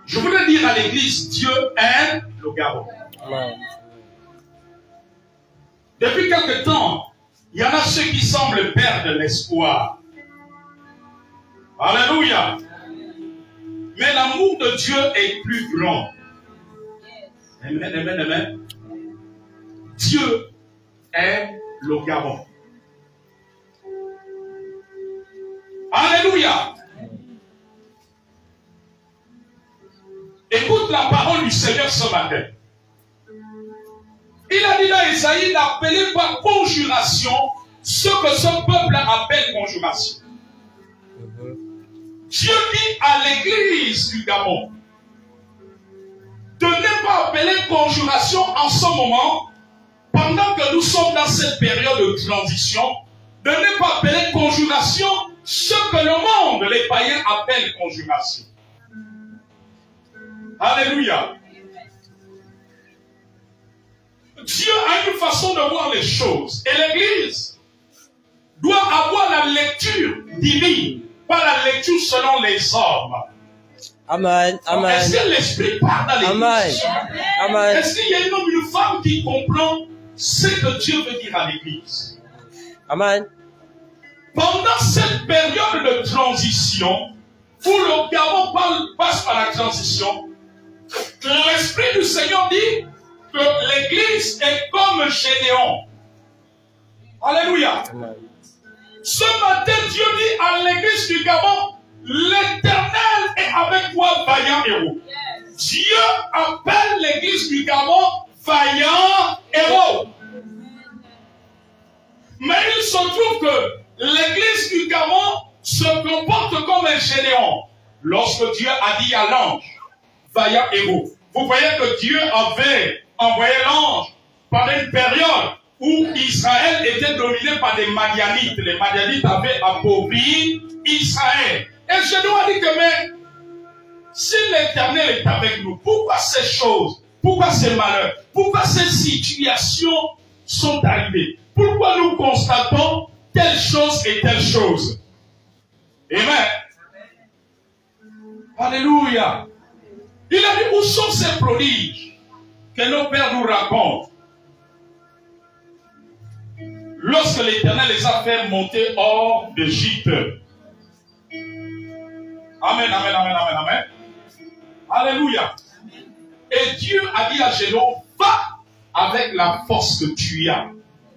Je voudrais dire à l'église, Dieu aime le Gabon. Depuis quelque temps, il y en a ceux qui semblent perdre l'espoir. Alléluia. Mais l'amour de Dieu est plus grand. Amen, amen, amen. Dieu aime le Gabon. Alléluia. Écoute la parole du Seigneur ce matin. Il a dit dans Isaïe d'appeler par conjuration ce que ce peuple appelle conjuration. Dieu dit à l'église du Gabon de ne pas appeler conjuration en ce moment, pendant que nous sommes dans cette période de transition, de ne pas appeler conjuration ce que le monde, les païens, appellent conjuration. Alléluia. Dieu a une façon de voir les choses. Et l'Église doit avoir la lecture divine, pas la lecture selon les hommes. Amen. Amen. Est-ce que l'Esprit parle à l'Église? Amen. Est-ce qu'il y a un homme, une femme qui comprend ce que Dieu veut dire à l'Église? Amen. Pendant cette période de transition, où le Gabon passe par la transition, l'Esprit du Seigneur dit que l'Église est comme Gédéon. Alléluia. Amen. Ce matin, Dieu dit à l'Église du Gabon, l'Éternel est avec toi, vaillant héros. Dieu appelle l'Église du Gabon vaillant héros. Mais il se trouve que l'Église du Gabon se comporte comme un Gédéon. Lorsque Dieu a dit à l'ange, vaillant héros. Vous voyez que Dieu avait envoyé l'ange pendant une période où Israël était dominé par des Madianites. Les Madianites avaient appauvri Israël. Et je dois dire que mais, si l'Éternel est avec nous, pourquoi ces choses, pourquoi ces malheurs, pourquoi ces situations sont arrivées? Pourquoi nous constatons telle chose et telle chose? Amen. Alléluia. Il a dit, où sont ces prodiges que nos pères nous racontent? Lorsque l'Éternel les a fait monter hors d'Égypte. Amen, amen, amen, amen, amen. Alléluia. Et Dieu a dit à Gédéon, va avec la force que tu as.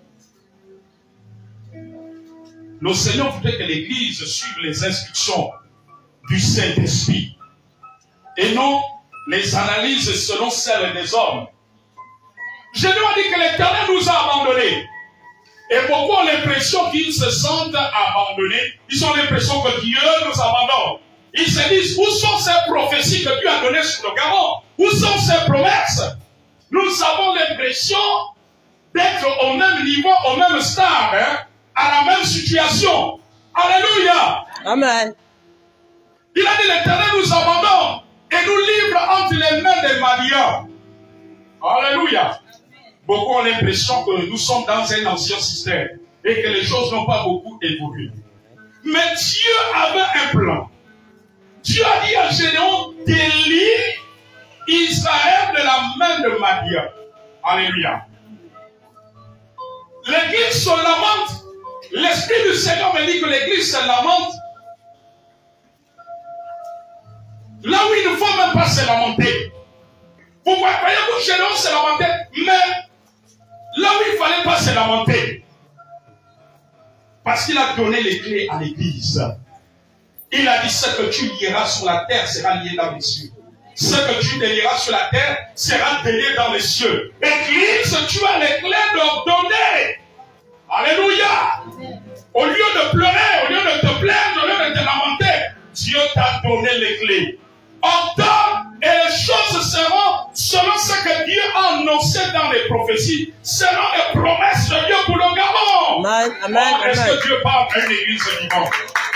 Le Seigneur voudrait que l'Église suive les instructions du Saint-Esprit et non les analyses selon celles des hommes. Gédéon a dit que l'Éternel nous a abandonnés. Et beaucoup ont l'impression qu'ils se sentent abandonnés. Ils ont l'impression que Dieu nous abandonne. Ils se disent, où sont ces prophéties que Dieu a données sur le Gabon? Où sont ces promesses? Nous avons l'impression d'être au même niveau, au même stade, hein, à la même situation. Alléluia. Amen. Il a dit, l'Éternel nous abandonne et nous livre entre les mains des Madians. Alléluia. Beaucoup ont l'impression que nous sommes dans un ancien système et que les choses n'ont pas beaucoup évolué. Mais Dieu avait un plan. Dieu a dit à Gédéon d'élire Israël de la main de Madian. Alléluia. L'Église se lamente. L'Esprit du Seigneur me dit que l'Église se lamente. Là où il ne faut même pas se lamenter. Vous voyez que Gédéon se lamentait, mais là où il ne fallait pas se lamenter. Parce qu'il a donné les clés à l'Église. Il a dit, ce que tu lieras sur la terre sera lié dans les cieux. Ce que tu délieras sur la terre sera délié dans les cieux. Église, tu as les clés d'ordonner. Alléluia. Au lieu de pleurer, au lieu de te plaindre, au lieu de te lamenter, Dieu t'a donné les clés. Ordonne et les choses seront selon ce que Dieu a annoncé dans les prophéties, selon les promesses de Dieu pour le Gabon. Amen, amen, Est-ce que Dieu parle à une église vivante?